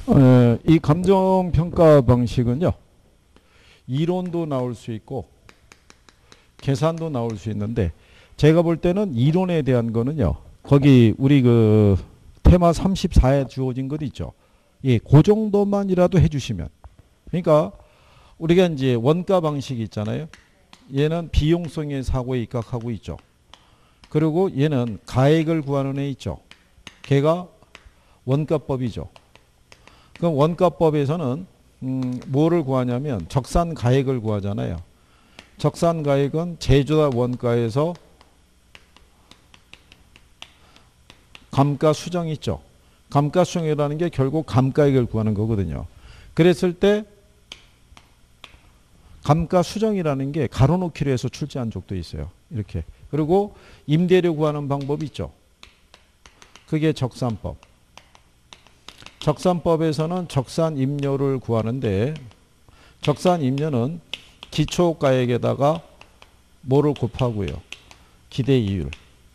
이 감정평가 방식은요, 이론도 나올 수 있고 계산도 나올 수 있는데, 제가 볼 때는 이론에 대한 거는요, 거기 우리 그 테마 34에 주어진 것 있죠. 예, 그 정도만이라도 해주시면. 그러니까 우리가 이제 원가 방식이 있잖아요. 얘는 비용성의 사고에 입각하고 있죠. 그리고 얘는 가액을 구하는 애 있죠. 걔가 원가법이죠. 그럼 원가법에서는 뭐를 구하냐면 적산 가액을 구하잖아요. 적산 가액은 제조사 원가에서 감가 수정이 있죠. 감가 수정이라는 게 결국 감가액을 구하는 거거든요. 그랬을 때 감가 수정이라는 게 가로놓기로 해서 출제한 적도 있어요. 이렇게. 그리고 임대료 구하는 방법이 있죠. 그게 적산법. 적산법에서는 적산 임료를 구하는데, 적산 임료는 기초가액에다가 뭐를 곱하고요. 기대 이율.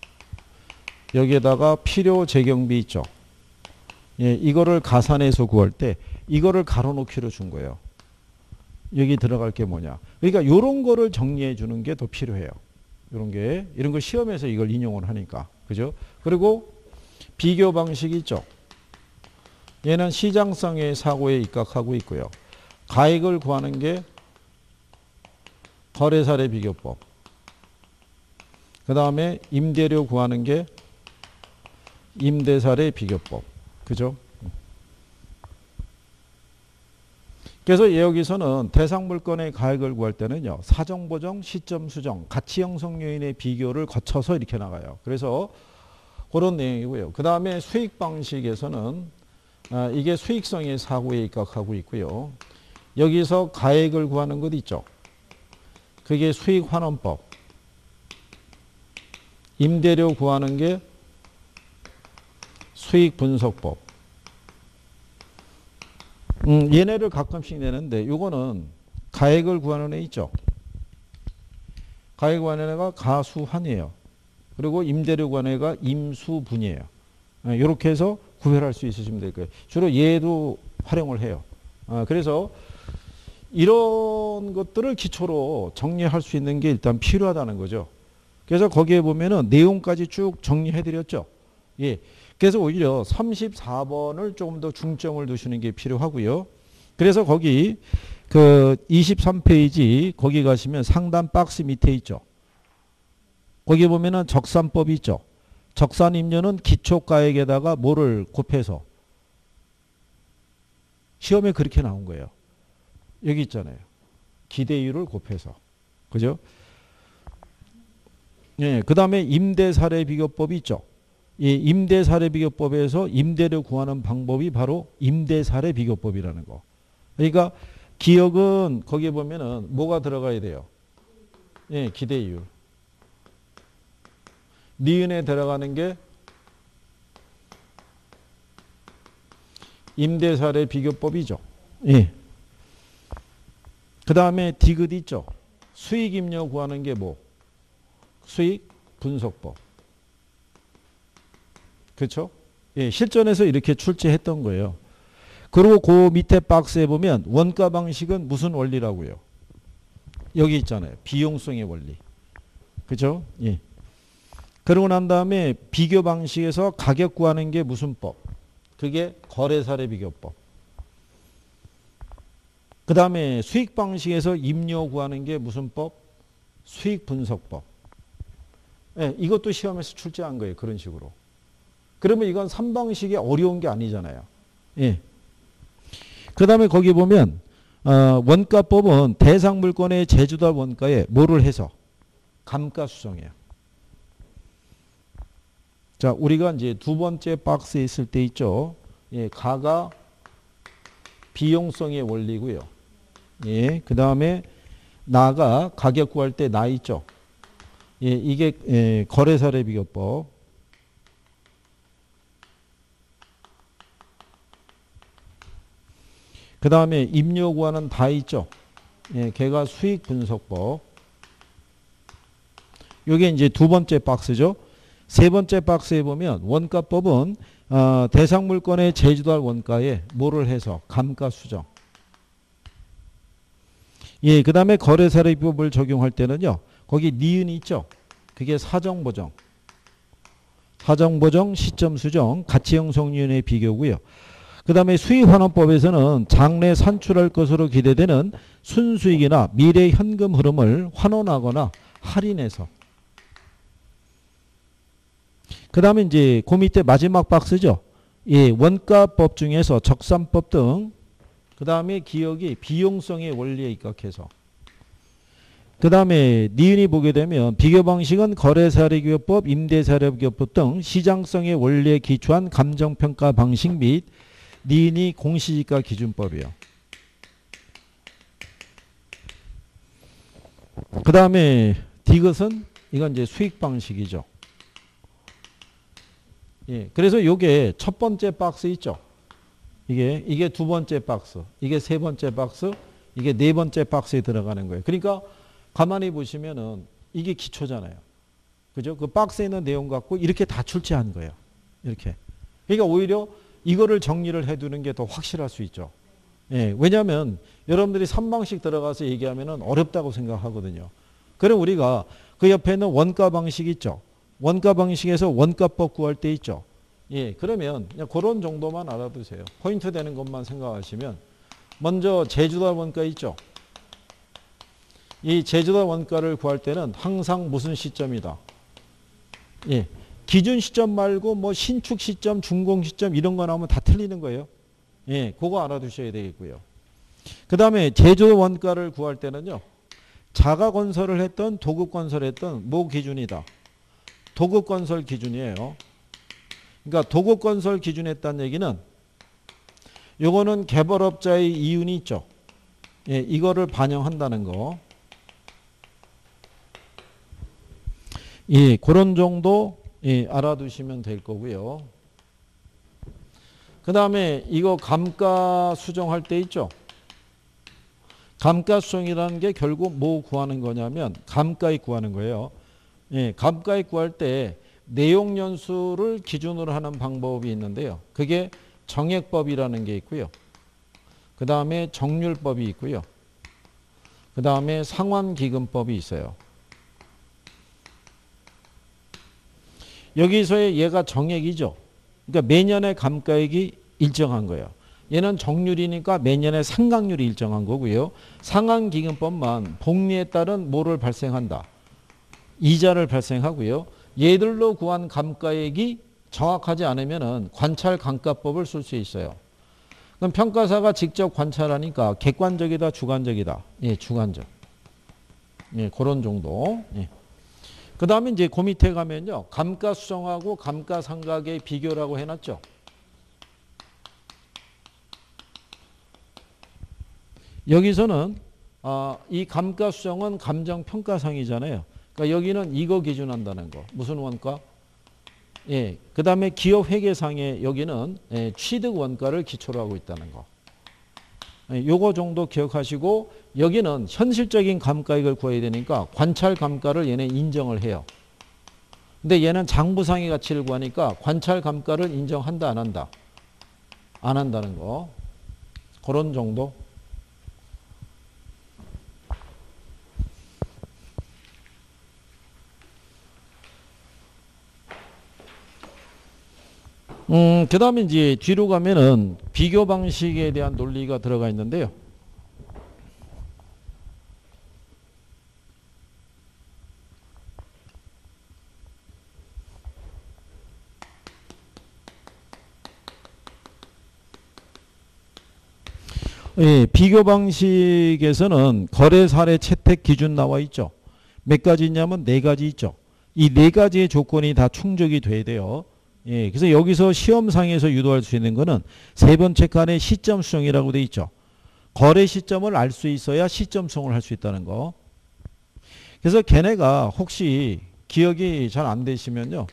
여기에다가 필요 재경비 있죠. 예, 이거를 가산해서 구할 때 이거를 가로놓기로 준 거예요. 여기 들어갈 게 뭐냐. 그러니까 이런 거를 정리해 주는 게 더 필요해요. 이런 거 시험에서 이걸 인용을 하니까. 그죠? 그리고 비교 방식이 있죠. 얘는 시장성의 사고에 입각하고 있고요. 가액을 구하는 게 거래사례 비교법. 그 다음에 임대료 구하는 게 임대사례 비교법. 그죠? 그래서 여기서는 대상 물건의 가액을 구할 때는요, 사정 보정, 시점 수정, 가치 형성 요인의 비교를 거쳐서 이렇게 나가요. 그래서 그런 내용이고요. 그 다음에 수익 방식에서는 이게 수익성의 사고에 입각하고 있고요. 여기서 가액을 구하는 것 있죠. 그게 수익 환원법. 임대료 구하는 게 수익 분석법. 얘네를 가끔씩 내는데, 요거는 가액을 구하는 애 있죠. 가액 구하는 애가 가수환이에요. 그리고 임대료 구하는 애가 임수분이에요. 이렇게 해서 구별할 수 있으시면 될 거예요. 주로 얘도 활용을 해요. 그래서 이런 것들을 기초로 정리할 수 있는 게 일단 필요하다는 거죠. 그래서 거기에 보면은 내용까지 쭉 정리해 드렸죠. 예. 그래서 오히려 34번을 조금 더 중점을 두시는 게 필요하고요. 그래서 거기 그 23페이지 거기 가시면 상단 박스 밑에 있죠. 거기 보면은 적산법이 있죠. 적산 임료는 기초가액에다가 뭐를 곱해서, 시험에 그렇게 나온 거예요. 여기 있잖아요. 기대율을 곱해서. 그죠? 예, 그 다음에 임대사례 비교법이 있죠. 이 임대사례 비교법에서 임대료 구하는 방법이 바로 임대사례 비교법이라는 거. 그러니까 기억은 거기에 보면은 뭐가 들어가야 돼요? 예, 기대율. 니은에 들어가는 게 임대사례 비교법이죠. 예. 그 다음에 디귿 있죠. 수익임료 구하는 게 뭐? 수익 분석법. 그렇죠? 예, 실전에서 이렇게 출제했던 거예요. 그리고 그 밑에 박스에 보면 원가 방식은 무슨 원리라고요? 여기 있잖아요. 비용성의 원리. 그렇죠? 예. 그러고 난 다음에 비교 방식에서 가격 구하는 게 무슨 법? 그게 거래사례 비교법. 그 다음에 수익 방식에서 임료 구하는 게 무슨 법? 수익 분석법. 예, 이것도 시험에서 출제한 거예요. 그런 식으로. 그러면 이건 3방식이 어려운 게 아니잖아요. 예. 그 다음에 거기 보면 원가법은 대상 물건의 제조사 원가에 뭐를 해서? 감가 수정해요. 자, 우리가 이제 두 번째 박스에 있을 때 있죠. 예, 가가 비용성의 원리고요. 예, 그 다음에 나가 가격 구할 때 나 있죠. 예, 이게 거래사례 비교법. 그 다음에 임료 구하는 다 있죠. 예, 걔가 수익 분석법. 요게 이제 두 번째 박스죠. 세 번째 박스에 보면 원가법은 대상 물건의 제주도할 원가에 뭐를 해서 감가 수정. 예, 그 다음에 거래사례비법을 적용할 때는요. 거기 니은이 있죠. 그게 사정보정. 사정보정, 시점수정, 가치형성리의 비교고요. 그 다음에 수익환원법에서는 장래 산출할 것으로 기대되는 순수익이나 미래 현금 흐름을 환원하거나 할인해서. 그 다음에 이제 그 밑에 마지막 박스죠. 예, 원가법 중에서 적산법 등. 그 다음에 기억이 비용성의 원리에 입각해서. 그 다음에 니은이 보게 되면 비교 방식은 거래사례기업법, 임대사례기업법 등 시장성의 원리에 기초한 감정평가 방식 및 니은이 공시지가 기준법이요. 그 다음에 디귿은 이건 이제 수익 방식이죠. 예, 그래서 요게 첫 번째 박스 있죠. 이게 두 번째 박스, 이게 세 번째 박스, 이게 네 번째 박스에 들어가는 거예요. 그러니까 가만히 보시면은 이게 기초잖아요. 그죠? 그 박스에 있는 내용 갖고 이렇게 다 출제한 거예요. 이렇게. 그러니까 오히려 이거를 정리를 해두는 게 더 확실할 수 있죠. 예, 왜냐하면 여러분들이 3방식 들어가서 얘기하면은 어렵다고 생각하거든요. 그럼 우리가 그 옆에 있는 원가 방식 있죠. 원가 방식에서 원가법 구할 때 있죠. 예, 그러면 그냥 그런 정도만 알아두세요. 포인트 되는 것만 생각하시면 먼저 제주도 원가 있죠. 이 제주도 원가를 구할 때는 항상 무슨 시점이다. 예, 기준 시점 말고 뭐 신축 시점, 준공 시점 이런 거 나오면 다 틀리는 거예요. 예, 그거 알아두셔야 되겠고요. 그 다음에 제주도 원가를 구할 때는요. 자가 건설을 했던 도급 건설을 했던 뭐 기준이다. 도급 건설 기준이에요. 그러니까 도급 건설 기준에 했다는 얘기는 요거는 개발업자의 이윤이 있죠. 예, 이거를 반영한다는 거. 예, 그런 정도 예, 알아두시면 될 거고요. 그 다음에 이거 감가 수정할 때 있죠. 감가 수정이라는 게 결국 뭐 구하는 거냐면 감가액 구하는 거예요. 예, 감가액 구할 때 내용 연수를 기준으로 하는 방법이 있는데요. 그게 정액법이라는 게 있고요. 그 다음에 정률법이 있고요. 그 다음에 상환기금법이 있어요. 여기서의 얘가 정액이죠. 그러니까 매년의 감가액이 일정한 거예요. 얘는 정률이니까 매년의 상각률이 일정한 거고요. 상환기금법만 복리에 따른 뭐를 발생한다. 이자를 발생하고요. 얘들로 구한 감가액이 정확하지 않으면 관찰감가법을 쓸 수 있어요. 그럼 평가사가 직접 관찰하니까 객관적이다, 주관적이다. 예, 주관적. 예, 그런 정도. 예. 그 다음에 이제 그 밑에 가면요. 감가수정하고 감가상각의 비교라고 해놨죠. 여기서는 이 감가수정은 감정평가상이잖아요. 그러니까 여기는 이거 기준한다는 거. 무슨 원가? 예. 그 다음에 기업회계상에 여기는 예, 취득원가를 기초로 하고 있다는 거. 예, 요거 정도 기억하시고 여기는 현실적인 감가액을 구해야 되니까 관찰 감가를 얘네 인정을 해요. 근데 얘는 장부상의 가치를 구하니까 관찰 감가를 인정한다 안 한다? 안 한다는 거. 그런 정도. 그 다음에 이제 뒤로 가면은 비교 방식에 대한 논리가 들어가 있는데요. 예, 비교 방식에서는 거래 사례 채택 기준 나와 있죠. 몇 가지 있냐면 네 가지 있죠. 이 네 가지의 조건이 다 충족이 돼야 돼요. 예, 그래서 여기서 시험상에서 유도할 수 있는 거는 세 번째 칸에 시점 수정이라고 돼 있죠. 거래 시점을 알 수 있어야 시점 수정을 할 수 있다는 거. 그래서 걔네가 혹시 기억이 잘 안 되시면요.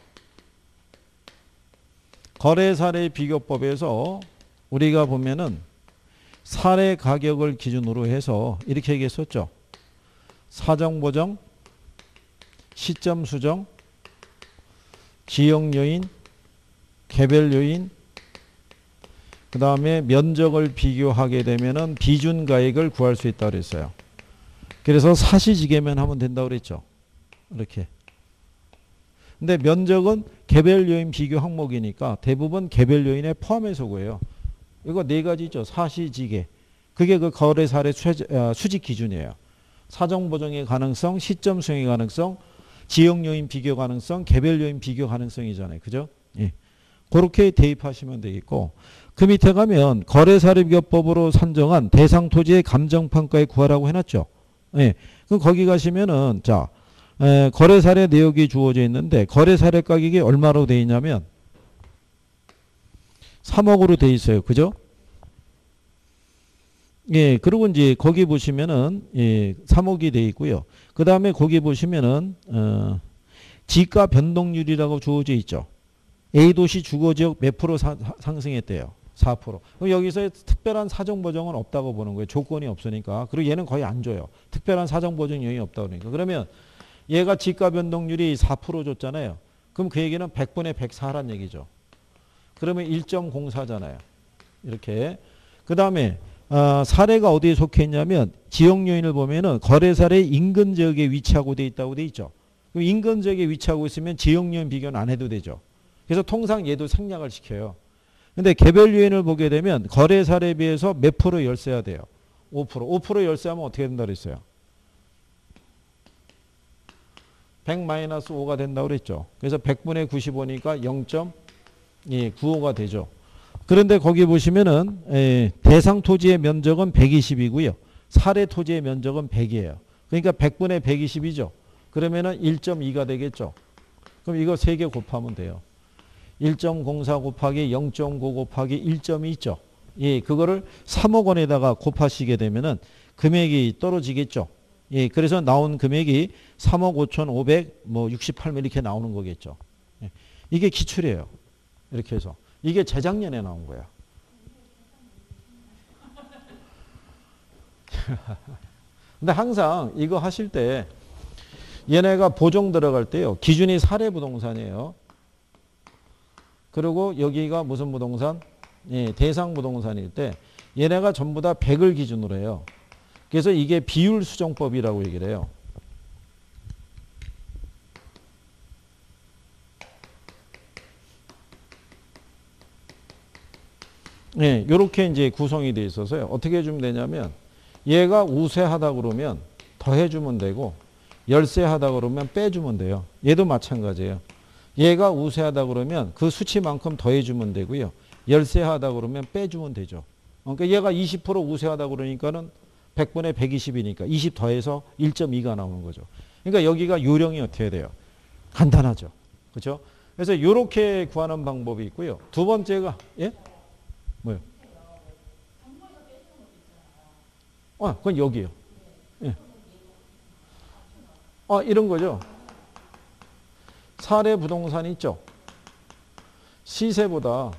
거래 사례 비교법에서 우리가 보면은 사례 가격을 기준으로 해서 이렇게 얘기했었죠. 사정 보정, 시점 수정, 지역 요인, 개별 요인, 그 다음에 면적을 비교하게 되면은 비준 가액을 구할 수 있다고 그랬어요. 그래서 사시지계면 하면 된다고 그랬죠. 이렇게. 근데 면적은 개별 요인 비교 항목이니까 대부분 개별 요인에 포함해서 구해요. 이거 네 가지죠. 사시지계. 그게 그 거래 사례 수직 기준이에요. 사정 보정의 가능성, 시점 수행의 가능성, 지역 요인 비교 가능성, 개별 요인 비교 가능성이잖아요. 그죠? 예. 그렇게 대입하시면 되겠고, 그 밑에 가면 거래사례비교법으로 산정한 대상 토지의 감정평가에 구하라고 해놨죠. 예. 그럼 거기 가시면은, 자, 거래사례 내역이 주어져 있는데, 거래사례 가격이 얼마로 돼 있냐면, 3억으로 돼 있어요. 그죠? 예, 그리고 이제 거기 보시면은, 예, 3억이 돼 있고요. 그 다음에 거기 보시면은, 지가 변동률이라고 주어져 있죠. A도시 주거지역 몇 프로 상승했대요. 4%. 그럼 여기서 특별한 사정보정은 없다고 보는 거예요. 조건이 없으니까. 그리고 얘는 거의 안 줘요. 특별한 사정보정 요인이 없다고 그러니까. 그러면 얘가 지가 변동률이 4% 줬잖아요. 그럼 그 얘기는 100분의 104란 얘기죠. 그러면 1.04잖아요. 이렇게. 그 다음에 사례가 어디에 속해 있냐면 지역 요인을 보면은 거래사례 인근 지역에 위치하고 돼 있다고 돼 있죠. 그럼 인근 지역에 위치하고 있으면 지역 요인 비교는 안 해도 되죠. 그래서 통상 얘도 생략을 시켜요. 근데 개별 요인을 보게 되면 거래 사례에 비해서 몇 프로 열세야 돼요? 5%. 5% 열세하면 어떻게 된다 그랬어요? 100-5가 된다고 그랬죠. 그래서 100분의 95니까 0.95가 되죠. 그런데 거기 보시면은 대상 토지의 면적은 120이고요. 사례 토지의 면적은 100이에요. 그러니까 100분의 120이죠. 그러면은 1.2가 되겠죠. 그럼 이거 3개 곱하면 돼요. 1.04 곱하기 0.9 곱하기 1.2 있죠. 예, 그거를 3억 원에다가 곱하시게 되면은 금액이 떨어지겠죠. 예, 그래서 나온 금액이 3억 5,568만 이렇게 나오는 거겠죠. 예, 이게 기출이에요. 이렇게 해서. 이게 재작년에 나온 거야. 근데 항상 이거 하실 때 얘네가 보정 들어갈 때요. 기준이 사례 부동산이에요. 그리고 여기가 무슨 부동산? 예, 대상 부동산일 때 얘네가 전부 다 100을 기준으로 해요. 그래서 이게 비율 수정법이라고 얘기를 해요. 예, 요렇게 이제 구성이 되어 있어서요. 어떻게 해주면 되냐면 얘가 우세하다 그러면 더해주면 되고 열세하다 그러면 빼주면 돼요. 얘도 마찬가지예요. 얘가 우세하다 그러면 그 수치만큼 더해주면 되고요. 열세하다 그러면 빼주면 되죠. 그러니까 얘가 20% 우세하다 그러니까는 100분의 120이니까 20 더해서 1.2가 나오는 거죠. 그러니까 여기가 요령이 어떻게 돼요? 간단하죠. 그렇죠? 그래서 이렇게 구하는 방법이 있고요. 두 번째가 예? 뭐요? 그건 여기요. 예. 이런 거죠. 사례 부동산 있죠. 시세보다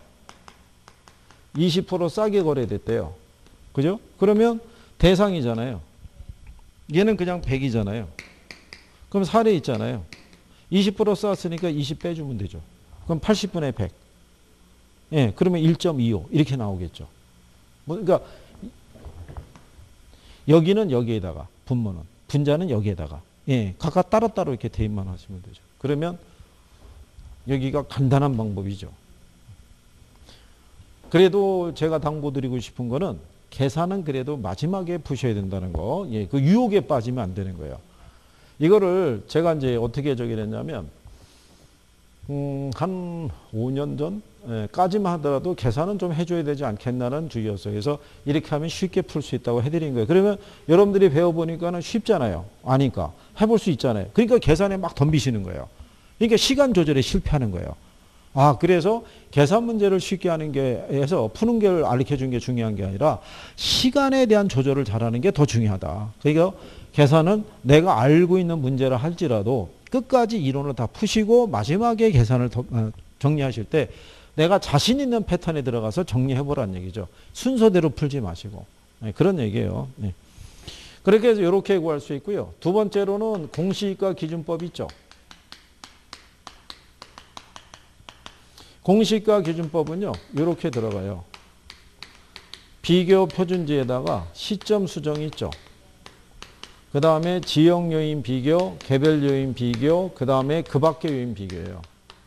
20% 싸게 거래됐대요. 그죠? 그러면 대상이잖아요. 얘는 그냥 100이잖아요. 그럼 사례 있잖아요. 20% 쌌으니까 20 빼주면 되죠. 그럼 80분의 100. 예, 그러면 1.25 이렇게 나오겠죠. 그러니까 여기는 여기에다가 분모는 분자는 여기에다가 예, 각각 따로따로 이렇게 대입만 하시면 되죠. 그러면 여기가 간단한 방법이죠. 그래도 제가 당부드리고 싶은 거는 계산은 그래도 마지막에 푸셔야 된다는 거. 예, 그 유혹에 빠지면 안 되는 거예요. 이거를 제가 이제 어떻게 저기 했냐면 한 5년 전까지만 하더라도 계산은 좀 해줘야 되지 않겠나는 주의였어요. 그래서 이렇게 하면 쉽게 풀 수 있다고 해드린 거예요. 그러면 여러분들이 배워보니까는 쉽잖아요. 아니까 해볼 수 있잖아요. 그러니까 계산에 막 덤비시는 거예요. 그러니까 시간 조절에 실패하는 거예요. 그래서 계산 문제를 쉽게 하는 게 해서 푸는 걸 알려 준 게 중요한 게 아니라 시간에 대한 조절을 잘하는 게 더 중요하다. 그러니까 계산은 내가 알고 있는 문제를 할지라도 끝까지 이론을 다 푸시고 마지막에 계산을 정리하실 때 내가 자신 있는 패턴에 들어가서 정리해보라는 얘기죠. 순서대로 풀지 마시고. 네, 그런 얘기예요. 네. 그렇게 해서 이렇게 구할 수 있고요. 두 번째로는 공시지가 기준법 있죠. 공시가 기준법은요. 이렇게 들어가요. 비교 표준지에다가 시점 수정이 있죠. 그 다음에 지역 요인 비교, 개별 요인 비교, 그 다음에 그 밖의 요인 비교예요.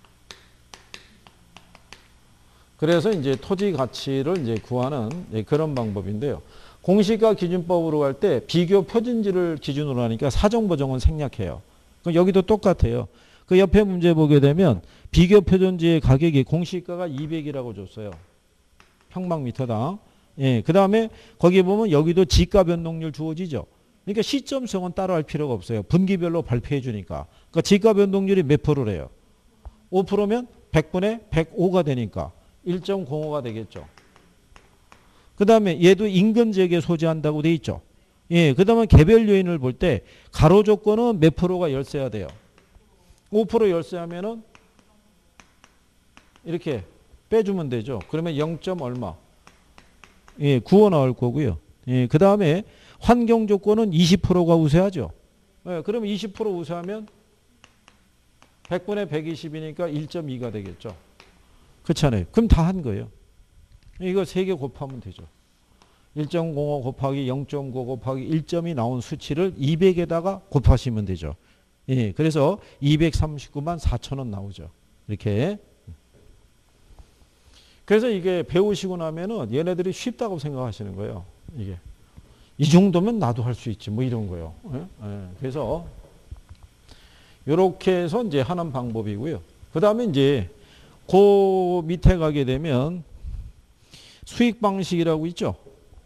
그래서 이제 토지 가치를 이제 구하는 그런 방법인데요. 공시가 기준법으로 갈 때 비교 표준지를 기준으로 하니까 사정보정은 생략해요. 그럼 여기도 똑같아요. 그 옆에 문제 보게 되면 비교 표준지의 가격이 공시가가 200이라고 줬어요. 평방미터당. 예, 그 다음에 거기 보면 여기도 지가 변동률 주어지죠. 그러니까 시점성은 따로 할 필요가 없어요. 분기별로 발표해 주니까. 그러니까 지가 변동률이 몇 프로래요? 5%면 100분의 105가 되니까 1.05가 되겠죠. 그 다음에 얘도 임금지역에 소지한다고 돼 있죠. 예, 그 다음에 개별 요인을 볼 때 가로 조건은 몇 프로가 열세야 돼요. 5% 열세하면은 이렇게 빼주면 되죠. 그러면 0. 얼마? 예, 9호 나올 거고요. 예, 그 다음에 환경 조건은 20%가 우세하죠. 예, 그러면 20% 우세하면 100분의 120이니까 1.2가 되겠죠. 그렇잖아요. 그럼 다 한 거예요. 이거 3개 곱하면 되죠. 1.05 곱하기 0.9 곱하기 1점이 나온 수치를 200에다가 곱하시면 되죠. 예, 그래서 239만 4천 원 나오죠. 이렇게. 그래서 이게 배우시고 나면은 얘네들이 쉽다고 생각하시는 거예요. 이게. 이 정도면 나도 할 수 있지. 뭐 이런 거요. 예? 예. 그래서 이렇게 해서 이제 하는 방법이고요. 그 다음에 이제 그 밑에 가게 되면 수익 방식이라고 있죠.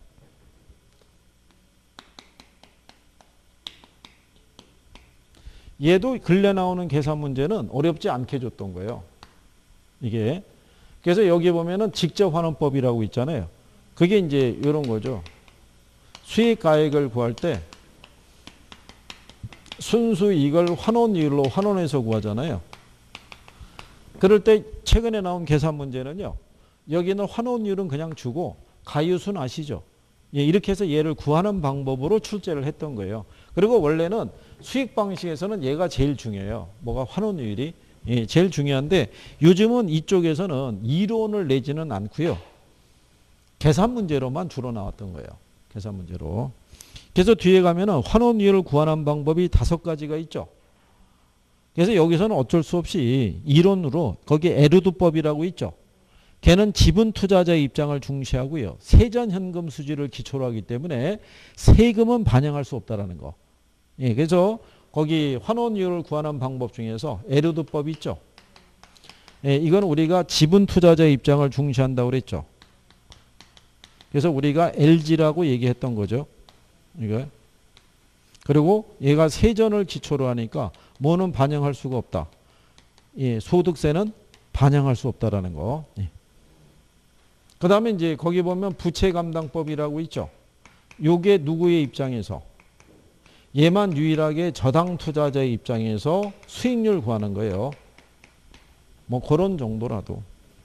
얘도 근래 나오는 계산 문제는 어렵지 않게 줬던 거예요. 이게. 그래서 여기 보면은 직접 환원법이라고 있잖아요. 그게 이제 이런 거죠. 수익 가액을 구할 때 순수 이익을 환원율로 환원해서 구하잖아요. 그럴 때 최근에 나온 계산 문제는요. 여기는 환원율은 그냥 주고 가유수는 아시죠? 예, 이렇게 해서 얘를 구하는 방법으로 출제를 했던 거예요. 그리고 원래는 수익 방식에서는 얘가 제일 중요해요. 뭐가 환원율이. 예, 제일 중요한데 요즘은 이쪽에서는 이론을 내지는 않고요. 계산 문제로만 주로 나왔던 거예요. 계산 문제로. 그래서 뒤에 가면은 환원율을 구하는 방법이 5가지가 있죠. 그래서 여기서는 어쩔 수 없이 이론으로 거기에 에르두법이라고 있죠. 걔는 지분 투자자의 입장을 중시하고요. 세전 현금 수지를 기초로 하기 때문에 세금은 반영할 수 없다라는 거. 예, 그래서 거기 환원율을 구하는 방법 중에서 에르두법이 있죠. 예, 이건 우리가 지분 투자자의 입장을 중시한다고 그랬죠. 그래서 우리가 LG라고 얘기했던 거죠. 이거. 그리고 얘가 세전을 기초로 하니까 뭐는 반영할 수가 없다. 예, 소득세는 반영할 수 없다라는 거. 예. 그 다음에 이제 거기 보면 부채 감당법이라고 있죠. 요게 누구의 입장에서? 얘만 유일하게 저당 투자자의 입장에서 수익률 구하는 거예요. 뭐 그런 정도라도.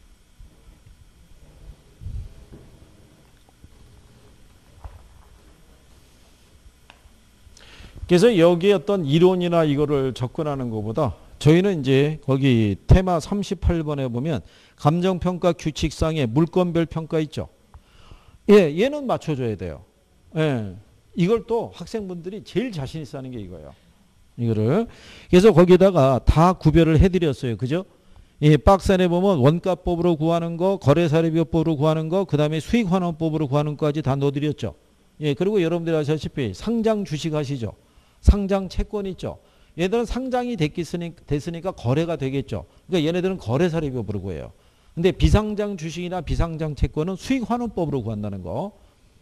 그래서 여기에 어떤 이론이나 이거를 접근하는 것보다 저희는 이제 거기 테마 38번에 보면 감정평가 규칙상의 물건별 평가 있죠. 예, 얘는 맞춰줘야 돼요. 예. 이걸 또 학생분들이 제일 자신 있어 하는 게 이거예요. 이거를. 그래서 거기다가 다 구별을 해드렸어요. 그죠? 예, 박스 안에 보면 원가법으로 구하는 거, 거래사례비법으로 구하는 거, 그 다음에 수익환원법으로 구하는 거까지 다 넣어드렸죠. 예, 그리고 여러분들이 아시다시피 상장 주식 아시죠? 상장 채권 있죠. 얘들은 상장이 됐으니까 거래가 되겠죠. 그러니까 얘네들은 거래사례비법으로 구해요. 근데 비상장 주식이나 비상장 채권은 수익환원법으로 구한다는 거.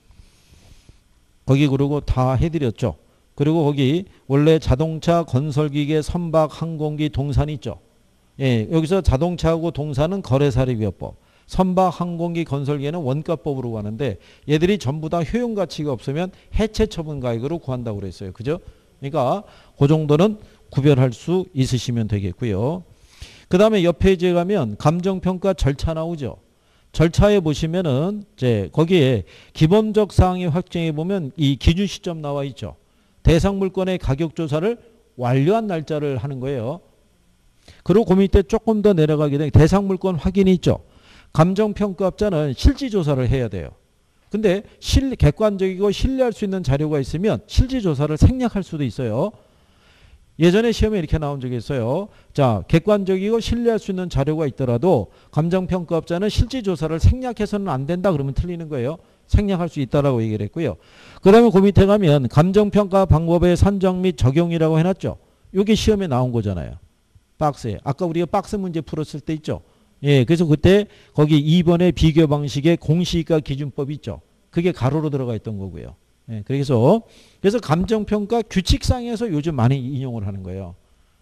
거기 그러고 다 해드렸죠. 그리고 거기 원래 자동차, 건설기계, 선박, 항공기, 동산 있죠. 예, 여기서 자동차하고 동산은 거래사례비법, 선박, 항공기, 건설기계는 원가법으로 구하는데 얘들이 전부 다 효용가치가 없으면 해체처분가액으로 구한다고 그랬어요. 그죠? 그러니까 그 정도는 구별할 수 있으시면 되겠고요. 그 다음에 옆 페이지에 가면 감정평가 절차 나오죠. 절차에 보시면은 이제 거기에 기본적 사항의 확정해 보면 이 기준 시점 나와 있죠. 대상 물건의 가격 조사를 완료한 날짜를 하는 거예요. 그리고 그 밑에 조금 더 내려가게 되면 대상 물건 확인이 있죠. 감정평가업자는 실지조사를 해야 돼요. 근데 객관적이고 신뢰할 수 있는 자료가 있으면 실지조사를 생략할 수도 있어요. 예전에 시험에 이렇게 나온 적이 있어요. 자, 객관적이고 신뢰할 수 있는 자료가 있더라도 감정평가업자는 실지조사를 생략해서는 안 된다 그러면 틀리는 거예요. 생략할 수 있다라고 얘기를 했고요. 그 다음에 그 밑에 가면 감정평가 방법의 산정 및 적용이라고 해놨죠. 이게 시험에 나온 거잖아요. 박스에. 아까 우리가 박스 문제 풀었을 때 있죠. 예, 그래서 그때 거기 2번의 비교 방식의 공시가 기준법이 있죠. 그게 가로로 들어가 있던 거고요. 예, 그래서 감정평가 규칙상에서 요즘 많이 인용을 하는 거예요.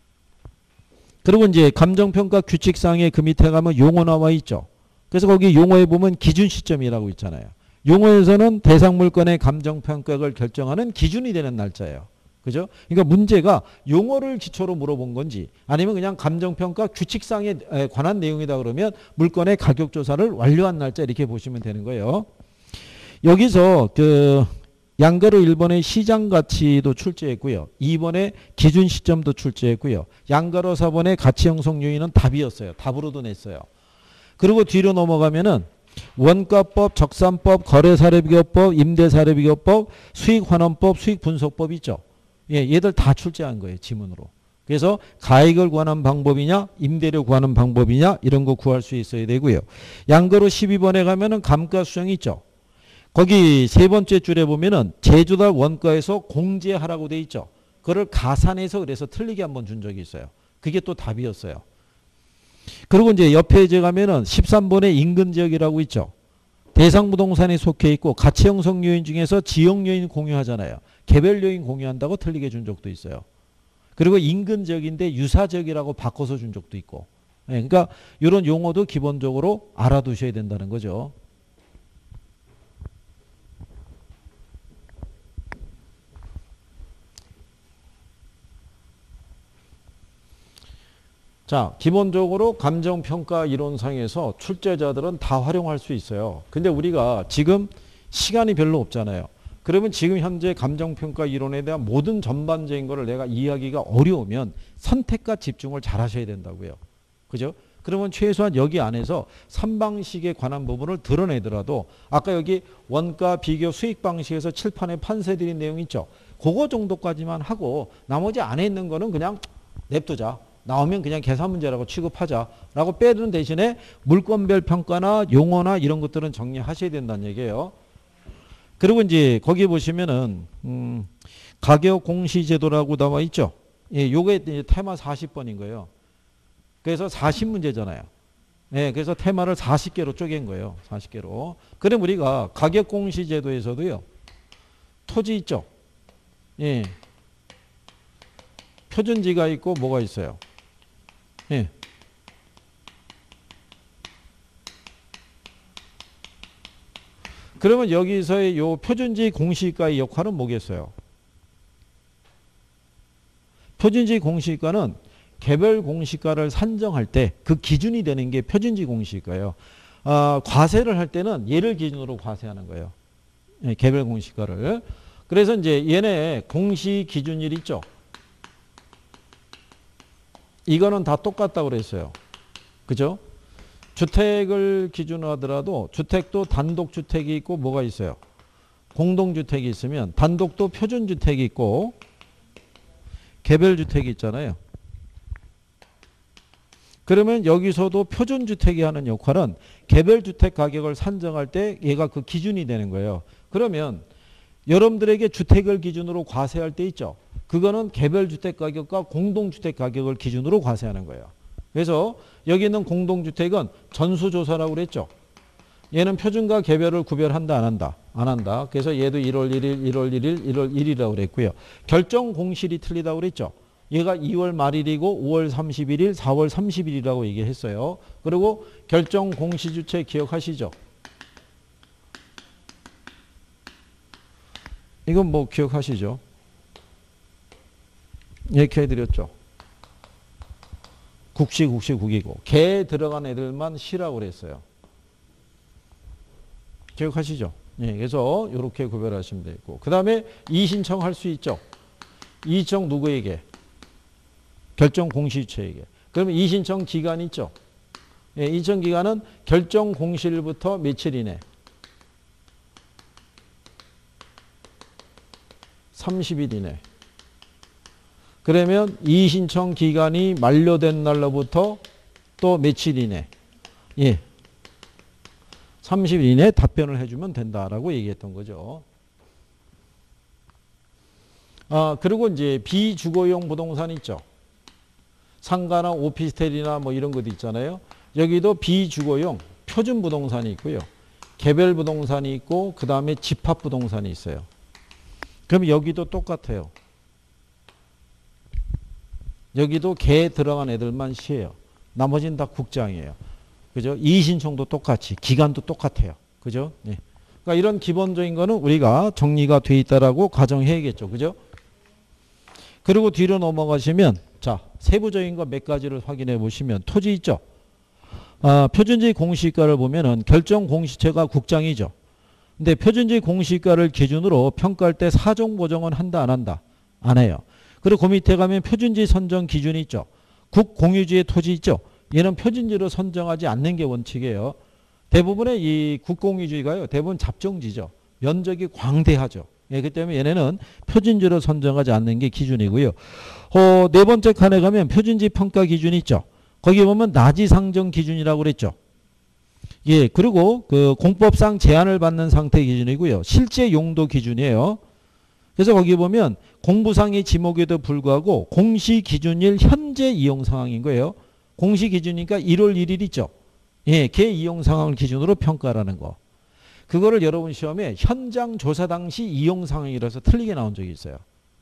그리고 이제 감정평가 규칙상에 그 밑에 가면 용어 나와 있죠. 그래서 거기 용어에 보면 기준 시점이라고 있잖아요. 용어에서는 대상 물건의 감정평가를 결정하는 기준이 되는 날짜예요. 그죠? 그러니까 문제가 용어를 기초로 물어본 건지 아니면 그냥 감정평가 규칙상에 관한 내용이다 그러면 물건의 가격조사를 완료한 날짜 이렇게 보시면 되는 거예요. 여기서 그 양가로 1번의 시장 가치도 출제했고요. 2번의 기준 시점도 출제했고요. 양가로 4번의 가치 형성 요인은 답이었어요. 답으로도 냈어요. 그리고 뒤로 넘어가면은 원가법, 적산법, 거래사례비교법, 임대사례비교법, 수익환원법, 수익분석법 있죠. 예, 얘들 다 출제한 거예요. 지문으로. 그래서 가액을 구하는 방법이냐 임대료 구하는 방법이냐 이런 거 구할 수 있어야 되고요. 양가로 12번에 가면은 감가수정이 있죠. 거기 세 번째 줄에 보면은 제조달 원가에서 공제하라고 돼 있죠. 그걸 가산해서 그래서 틀리게 한번 준 적이 있어요. 그게 또 답이었어요. 그리고 이제 옆에 이제 가면은 13번에 인근지역이라고 있죠. 대상 부동산에 속해 있고 가치 형성 요인 중에서 지역 요인 공유하잖아요. 개별 요인 공유한다고 틀리게 준 적도 있어요. 그리고 인근지역인데 유사지역이라고 바꿔서 준 적도 있고. 네, 그러니까 이런 용어도 기본적으로 알아두셔야 된다는 거죠. 자, 기본적으로 감정평가 이론상에서 출제자들은 다 활용할 수 있어요. 근데 우리가 지금 시간이 별로 없잖아요. 그러면 지금 현재 감정평가 이론에 대한 모든 전반적인 거를 내가 이해하기가 어려우면 선택과 집중을 잘 하셔야 된다고요. 그죠? 그러면 최소한 여기 안에서 3방식에 관한 부분을 드러내더라도 아까 여기 원가 비교 수익 방식에서 칠판에 판세드린 내용 있죠. 그거 정도까지만 하고 나머지 안에 있는 거는 그냥 냅두자. 나오면 그냥 계산 문제라고 취급하자라고 빼두는 대신에 물건별 평가나 용어나 이런 것들은 정리하셔야 된다는 얘기예요. 그리고 이제 거기 보시면은 가격 공시 제도라고 나와 있죠. 예, 요게 이제 테마 40번인 거예요. 그래서 40문제잖아요. 예, 그래서 테마를 40개로 쪼갠 거예요. 40개로. 그럼 우리가 가격 공시 제도에서도요. 토지 있죠. 예. 표준지가 있고 뭐가 있어요. 예. 그러면 여기서의 요 표준지 공시가의 역할은 뭐겠어요? 표준지 공시가는 개별 공시가를 산정할 때 그 기준이 되는 게 표준지 공시가예요. 과세를 할 때는 얘를 기준으로 과세하는 거예요. 예, 개별 공시가를. 그래서 이제 얘네 공시 기준일 있죠. 이거는 다 똑같다고 그랬어요. 그죠? 주택을 기준으로 하더라도 주택도 단독주택이 있고 뭐가 있어요? 공동주택이 있으면 단독도 표준주택이 있고 개별주택이 있잖아요. 그러면 여기서도 표준주택이 하는 역할은 개별주택 가격을 산정할 때 얘가 그 기준이 되는 거예요. 그러면 여러분들에게 주택을 기준으로 과세할 때 있죠. 그거는 개별주택 가격과 공동주택 가격을 기준으로 과세하는 거예요. 그래서 여기 있는 공동주택은 전수조사라고 그랬죠. 얘는 표준과 개별을 구별한다 안 한다? 안 한다. 그래서 얘도 1월 1일, 1월 1일, 1월 1일이라고 그랬고요. 결정 공실이 틀리다고 그랬죠. 얘가 2월 말일이고 5월 31일, 4월 30일이라고 얘기했어요. 그리고 결정 공시주체 기억하시죠? 이건 뭐 기억하시죠? 이렇게 해드렸죠. 국시, 국이고 개에 들어간 애들만 시라고 그랬어요. 기억하시죠? 예, 그래서 이렇게 구별하시면 되고 그 다음에 이의신청할 수 있죠. 이의신청 누구에게? 결정 공시주체에게. 그러면 이의신청 기간이 있죠. 예, 이의신청 기간은 결정 공시일부터 며칠 이내? 30일 이내. 그러면 이의신청 기간이 만료된 날로부터 또 며칠 이내? 예. 30일 이내에 답변을 해주면 된다라고 얘기했던 거죠. 그리고 이제 비주거용 부동산 있죠. 상가나 오피스텔이나 뭐 이런 것도 있잖아요. 여기도 비주거용 표준 부동산이 있고요. 개별 부동산이 있고 그 다음에 집합 부동산이 있어요. 그럼 여기도 똑같아요. 여기도 개 들어간 애들만 시예요. 나머지는 다 국장이에요. 그죠? 이의신청도 똑같이 기간도 똑같아요. 그죠? 네. 그러니까 이런 기본적인 거는 우리가 정리가 돼 있다라고 가정해야겠죠. 그죠? 그리고 뒤로 넘어가시면 자, 세부적인 거 몇 가지를 확인해 보시면 토지 있죠. 표준지 공시가를 보면은 결정 공시체가 국장이죠. 근데 표준지 공시가를 기준으로 평가할 때 사정 보정은 한다 안 한다? 안 해요. 그리고 그 밑에 가면 표준지 선정 기준이 있죠. 국공유지의 토지 있죠. 얘는 표준지로 선정하지 않는 게 원칙이에요. 대부분의 이 국공유지가요. 대부분 잡정지죠. 면적이 광대하죠. 예, 그렇기 때문에 얘네는 표준지로 선정하지 않는 게 기준이고요. 네 번째 칸에 가면 표준지 평가 기준이 있죠. 거기 보면 나지 상정 기준이라고 그랬죠. 예, 그리고 그 공법상 제한을 받는 상태 기준이고요. 실제 용도 기준이에요. 그래서 거기 보면 공부상의 지목에도 불구하고 공시 기준일 현재 이용 상황인 거예요. 공시 기준이니까 1월 1일 있죠. 예, 걔 이용 상황을 기준으로 평가라는 거. 그거를 여러분 시험에 현장 조사 당시 이용 상황이라서 틀리게 나온 적이 있어요.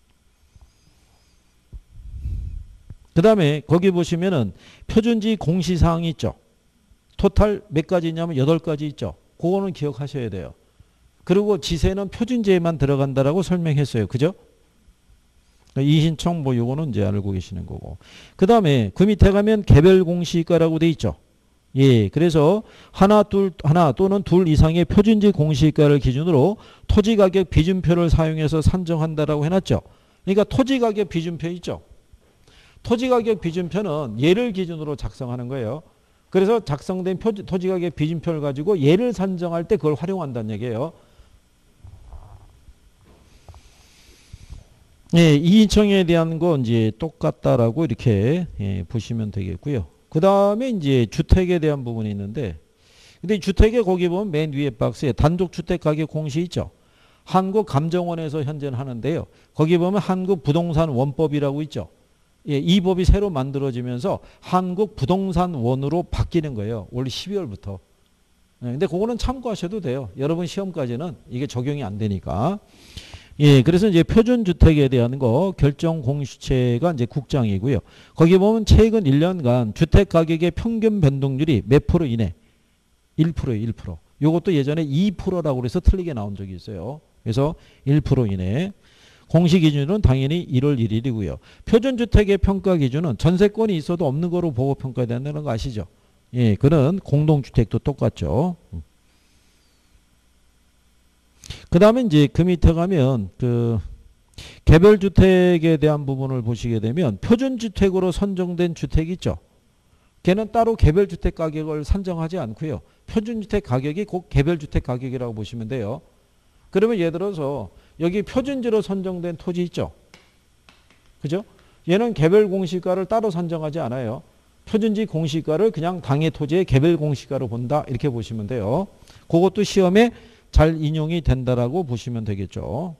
그 다음에 거기 보시면은 표준지 공시 사항이 있죠. 토탈 몇 가지 있냐면 8가지 있죠. 그거는 기억하셔야 돼요. 그리고 지세는 표준지에만 들어간다라고 설명했어요. 그죠? 이의신청 뭐 요거는 이제 알고 계시는 거고. 그 다음에 그 밑에 가면 개별 공시가라고 돼 있죠. 예, 그래서 하나 또는 둘 이상의 표준지 공시가를 기준으로 토지가격 비준표를 사용해서 산정한다라고 해놨죠. 그러니까 토지가격 비준표 있죠. 토지가격 비준표는 얘를 기준으로 작성하는 거예요. 그래서 작성된 토지가격 비준표를 가지고 얘를 산정할 때 그걸 활용한다는 얘기예요. 예, 이의신청에 대한 거 이제 똑같다라고 이렇게 보시면 되겠고요. 그 다음에 이제 주택에 대한 부분이 있는데, 근데 주택에 거기 보면 맨 위에 박스에 단독주택 가격 공시 있죠. 한국감정원에서 현재는 하는데요. 거기 보면 한국부동산원법이라고 있죠. 예, 이 법이 새로 만들어지면서 한국부동산원으로 바뀌는 거예요. 올 12월부터. 예, 근데 그거는 참고하셔도 돼요. 여러분 시험까지는 이게 적용이 안 되니까. 예, 그래서 이제 표준주택에 대한 거 결정 공시체가 이제 국장이고요. 거기 보면 최근 1년간 주택 가격의 평균 변동률이 몇 프로 이내? 1%예요, 1%. 요것도 예전에 2%라고 그래서 틀리게 나온 적이 있어요. 그래서 1% 이내. 공시 기준은 당연히 1월 1일이고요. 표준주택의 평가 기준은 전세권이 있어도 없는 거로 보고 평가된다는 거 아시죠? 예, 그런 공동주택도 똑같죠. 그 다음에 이제 그 밑에 가면 그 개별주택에 대한 부분을 보시게 되면 표준주택으로 선정된 주택이 있죠. 걔는 따로 개별주택 가격을 산정하지 않고요. 표준주택 가격이 곧 개별주택 가격이라고 보시면 돼요. 그러면 예를 들어서 여기 표준지로 선정된 토지 있죠. 그죠? 얘는 개별 공시가를 따로 산정하지 않아요. 표준지 공시가를 그냥 당해 토지의 개별 공시가로 본다. 이렇게 보시면 돼요. 그것도 시험에 잘 인용이 된다라고 보시면 되겠죠.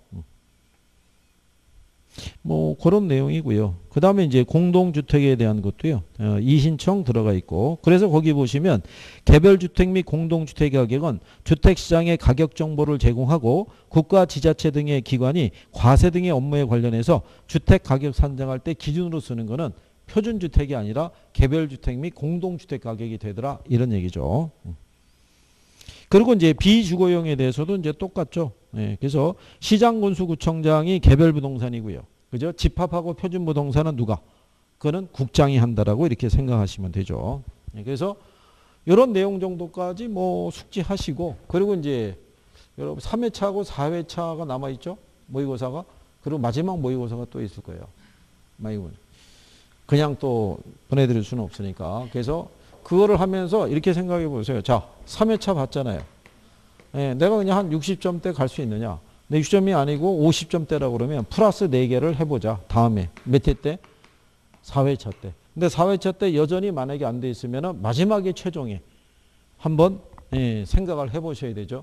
뭐 그런 내용이고요. 그 다음에 이제 공동주택에 대한 것도요. 이의신청 들어가 있고, 그래서 거기 보시면 개별주택 및 공동주택 가격은 주택시장의 가격 정보를 제공하고 국가 지자체 등의 기관이 과세 등의 업무에 관련해서 주택 가격 산정할 때 기준으로 쓰는 거는 표준주택이 아니라 개별주택 및 공동주택 가격이 되더라, 이런 얘기죠. 그리고 이제 비주거용에 대해서도 이제 똑같죠. 예, 그래서 시장군수구청장이 개별 부동산이고요. 그죠? 집합하고 표준 부동산은 누가? 그거는 국장이 한다라고 이렇게 생각하시면 되죠. 예, 그래서 이런 내용 정도까지 뭐 숙지하시고, 그리고 이제 여러분 3회차하고 4회차가 남아 있죠. 모의고사가. 그리고 마지막 모의고사가 또 있을 거예요. 그냥 또 보내드릴 수는 없으니까. 그래서 그거를 하면서 이렇게 생각해 보세요. 자, 3회차 봤잖아요. 예, 내가 그냥 한 60점대 갈 수 있느냐. 근데 60점이 아니고 50점대라고 그러면 플러스 4개를 해보자. 다음에. 몇 회 때? 4회차 때. 근데 4회차 때 여전히 만약에 안 돼 있으면 마지막에 최종에 한번 생각을 해보셔야 되죠.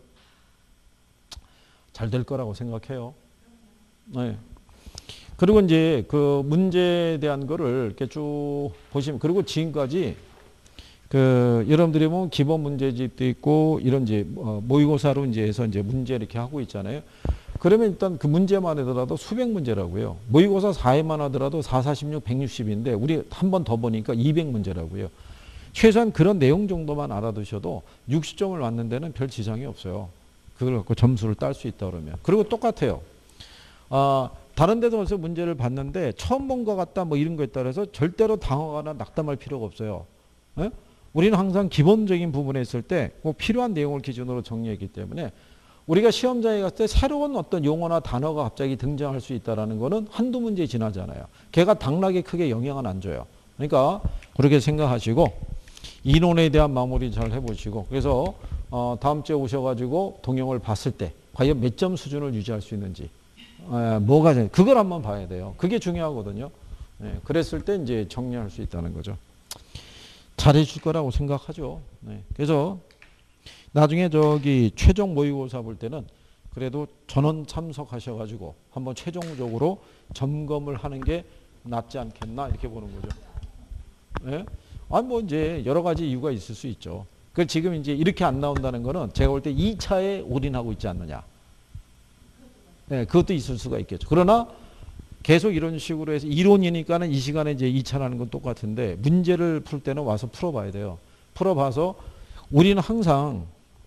잘 될 거라고 생각해요. 네. 그리고 이제 그 문제에 대한 거를 이렇게 쭉 보시면, 그리고 지금까지 그 여러분들이 보면 기본 문제집도 있고 이런 이제 모의고사로 이제 해서 이제 문제 이렇게 하고 있잖아요. 그러면 일단 그 문제만 하더라도 수백 문제라고요. 모의고사 4회만 하더라도 4, 46, 160인데 우리 한 번 더 보니까 200문제라고요. 최소한 그런 내용 정도만 알아두셔도 60점을 맞는 데는 별 지장이 없어요. 그걸 갖고 점수를 딸 수 있다 그러면. 그리고 똑같아요. 다른 데서 벌써 문제를 봤는데 처음 본 것 같다 뭐 이런 거에 따라서 절대로 당황하거나 낙담할 필요가 없어요. 에? 우리는 항상 기본적인 부분에 있을 때 꼭 필요한 내용을 기준으로 정리했기 때문에 우리가 시험장에 갔을 때 새로운 어떤 용어나 단어가 갑자기 등장할 수 있다는 거는 한두 문제 지나잖아요. 걔가 당락에 크게 영향은 안 줘요. 그러니까 그렇게 생각하시고 이론에 대한 마무리 잘 해보시고, 그래서 다음 주에 오셔가지고 동영을 봤을 때 과연 몇 점 수준을 유지할 수 있는지, 뭐가 그걸 한번 봐야 돼요. 그게 중요하거든요. 그랬을 때 이제 정리할 수 있다는 거죠. 잘해줄 거라고 생각하죠. 그래서 나중에 저기 최종 모의고사 볼 때는 그래도 전원 참석하셔가지고 한번 최종적으로 점검을 하는 게 낫지 않겠나 이렇게 보는 거죠. 네? 아니 뭐 이제 여러 가지 이유가 있을 수 있죠. 그 지금 이제 이렇게 안 나온다는 거는 제가 볼 때 2차에 올인하고 있지 않느냐. 네, 그것도 있을 수가 있겠죠. 그러나 계속 이런 식으로 해서 이론이니까는 이 시간에 이제 2차라는 건 똑같은데 문제를 풀 때는 와서 풀어봐야 돼요. 풀어봐서 우리는 항상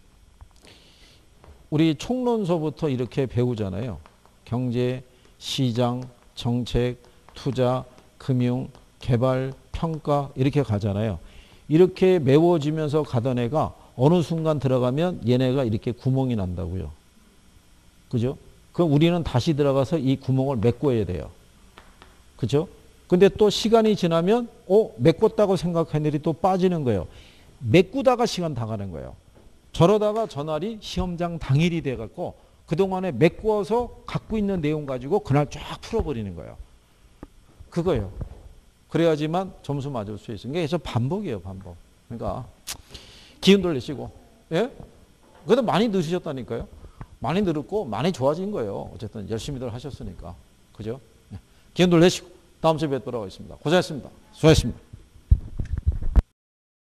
우리 총론서부터 이렇게 배우잖아요. 경제, 시장, 정책, 투자, 금융, 개발, 평가 이렇게 가잖아요. 이렇게 메워지면서 가던 애가 어느 순간 들어가면 얘네가 이렇게 구멍이 난다고요. 그죠? 그럼 우리는 다시 들어가서 이 구멍을 메꿔야 돼요. 그죠? 근데 또 시간이 지나면 메꿨다고 생각한 일이 또 빠지는 거예요. 메꾸다가 시간 다 가는 거예요. 저러다가 전날이 시험장 당일이 돼갖고 그동안에 메꾸어서 갖고 있는 내용 가지고 그날 쫙 풀어버리는 거예요. 그거예요. 그래야지만 점수 맞을 수 있어요. 그래서 반복이에요, 반복. 그러니까 기운 돌리시고, 예? 그래도 많이 늦으셨다니까요. 많이 늘었고 많이 좋아진 거예요. 어쨌든 열심히들 하셨으니까, 그죠? 기운 돌리시고 다음 주에 뵙도록 하겠습니다. 고생했습니다. 수고하셨습니다.